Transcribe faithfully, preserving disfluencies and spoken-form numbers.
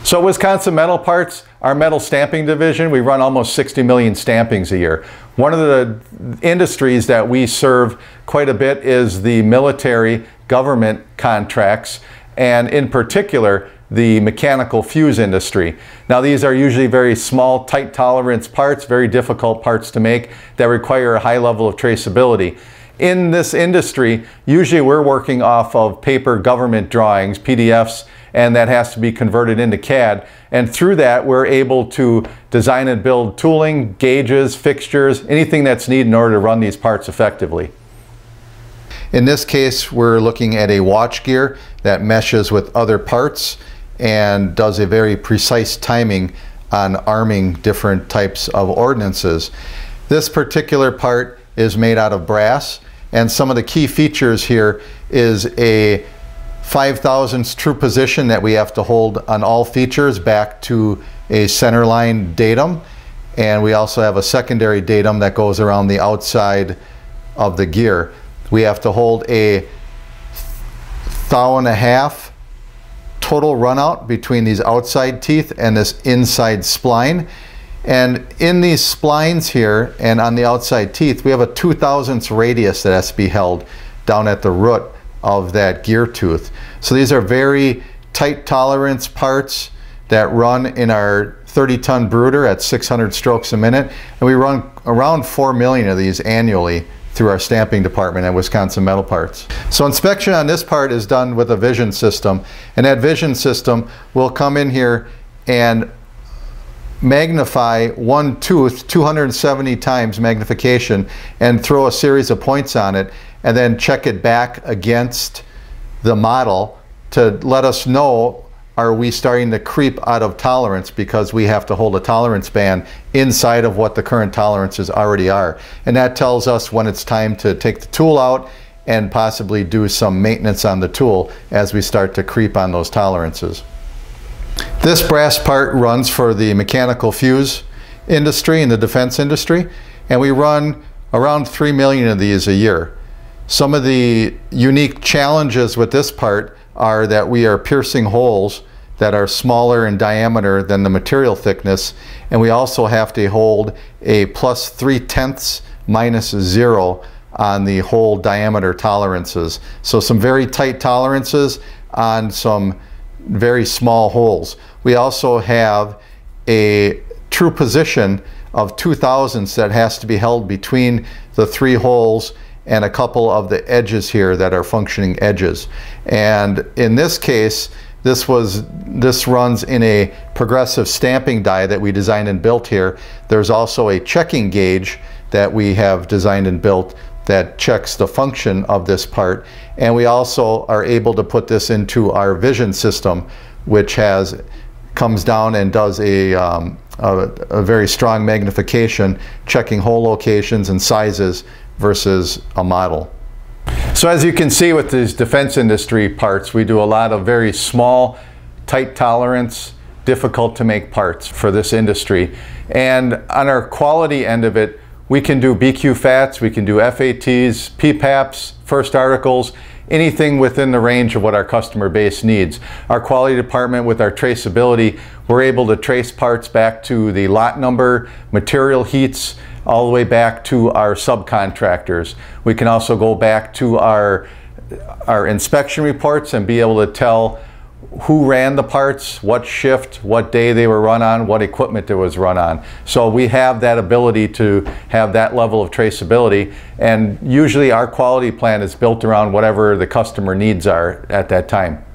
So Wisconsin Metal Parts, our metal stamping division, we run almost sixty million stampings a year. One of the industries that we serve quite a bit is the military government contracts, and in particular, the mechanical fuse industry. Now these are usually very small, tight tolerance parts, very difficult parts to make that require a high level of traceability. In this industry, usually we're working off of paper government drawings, P D Fs, and that has to be converted into C A D. And through that, we're able to design and build tooling, gauges, fixtures, anything that's needed in order to run these parts effectively. In this case, we're looking at a watch gear that meshes with other parts and does a very precise timing on arming different types of ordnances. This particular part is made out of brass, and some of the key features here is a five thousandths true position that we have to hold on all features back to a centerline datum, and we also have a secondary datum that goes around the outside of the gear. We have to hold a thou and a half total runout between these outside teeth and this inside spline. And in these splines here and on the outside teeth, we have a two thousandths radius that has to be held down at the root of that gear tooth. So these are very tight tolerance parts that run in our thirty ton brooder at six hundred strokes a minute. And we run around four million of these annually through our stamping department at Wisconsin Metal Parts. So inspection on this part is done with a vision system, and that vision system will come in here and magnify one tooth two hundred seventy times magnification and throw a series of points on it, and then check it back against the model to let us know, are we starting to creep out of tolerance, because we have to hold a tolerance band inside of what the current tolerances already are. And that tells us when it's time to take the tool out and possibly do some maintenance on the tool as we start to creep on those tolerances. This brass part runs for the mechanical fuse industry and the defense industry, and we run around three million of these a year. Some of the unique challenges with this part are that we are piercing holes that are smaller in diameter than the material thickness, and we also have to hold a plus three tenths minus zero on the hole diameter tolerances. So some very tight tolerances on some very small holes. We also have a true position of two thousandths that has to be held between the three holes and a couple of the edges here that are functioning edges. And in this case, this was this runs in a progressive stamping die that we designed and built here. There's also a checking gauge that we have designed and built that checks the function of this part. And we also are able to put this into our vision system, which has comes down and does a, um, a, a very strong magnification, checking hole locations and sizes versus a model. So as you can see with these defense industry parts, we do a lot of very small, tight tolerance, difficult to make parts for this industry. And on our quality end of it, we can do B Q FATs, we can do F A Ts, P PAPs, first articles, anything within the range of what our customer base needs. Our quality department, with our traceability, we're able to trace parts back to the lot number, material heats, all the way back to our subcontractors. We can also go back to our, our inspection reports and be able to tell who ran the parts, what shift, what day they were run on, what equipment it was run on. So we have that ability to have that level of traceability, and usually our quality plan is built around whatever the customer needs are at that time.